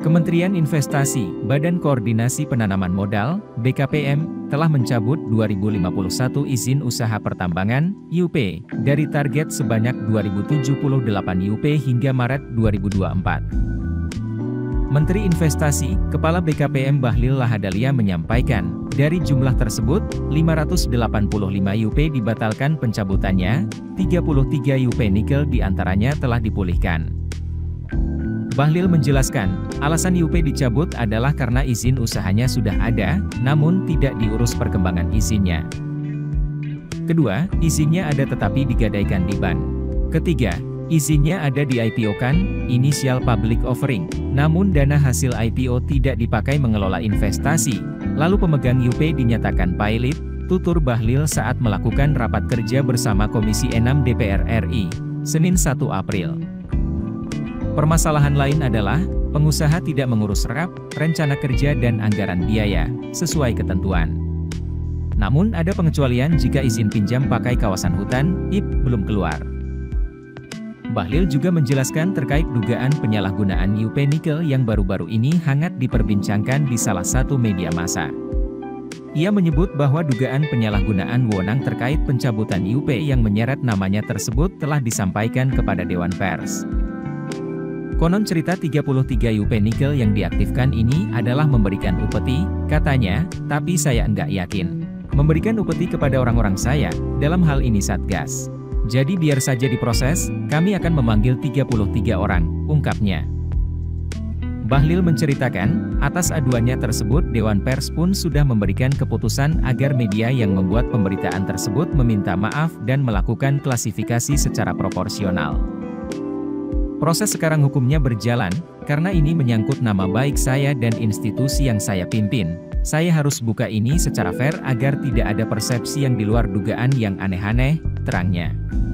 Kementerian Investasi, Badan Koordinasi Penanaman Modal, BKPM, telah mencabut 2051 izin usaha pertambangan, IUP, dari target sebanyak 2078 IUP hingga Maret 2024. Menteri Investasi, Kepala BKPM Bahlil Lahadalia menyampaikan, dari jumlah tersebut, 585 IUP dibatalkan pencabutannya, 33 IUP nikel diantaranya telah dipulihkan. Bahlil menjelaskan, alasan IUP dicabut adalah karena izin usahanya sudah ada, namun tidak diurus perkembangan izinnya. Kedua, izinnya ada tetapi digadaikan di BAN. Ketiga, izinnya ada di IPO-kan, Initial Public Offering, namun dana hasil IPO tidak dipakai mengelola investasi, lalu pemegang IUP dinyatakan pailit, tutur Bahlil saat melakukan rapat kerja bersama Komisi 6 DPR RI, Senin 1 April. Permasalahan lain adalah, pengusaha tidak mengurus RAP, rencana kerja dan anggaran biaya, sesuai ketentuan. Namun ada pengecualian jika izin pinjam pakai kawasan hutan, IP, belum keluar. Bahlil juga menjelaskan terkait dugaan penyalahgunaan IUP nikel yang baru-baru ini hangat diperbincangkan di salah satu media massa. Ia menyebut bahwa dugaan penyalahgunaan wewenang terkait pencabutan IUP yang menyeret namanya tersebut telah disampaikan kepada Dewan Pers. Konon cerita 33 IUP nikel yang diaktifkan ini adalah memberikan upeti, katanya, tapi saya enggak yakin. Memberikan upeti kepada orang-orang saya, dalam hal ini Satgas. Jadi biar saja diproses, kami akan memanggil 33 orang, ungkapnya. Bahlil menceritakan, atas aduannya tersebut Dewan Pers pun sudah memberikan keputusan agar media yang membuat pemberitaan tersebut meminta maaf dan melakukan klasifikasi secara proporsional. Proses sekarang hukumnya berjalan, karena ini menyangkut nama baik saya dan institusi yang saya pimpin. Saya harus buka ini secara fair agar tidak ada persepsi yang di luar dugaan yang aneh-aneh, terangnya.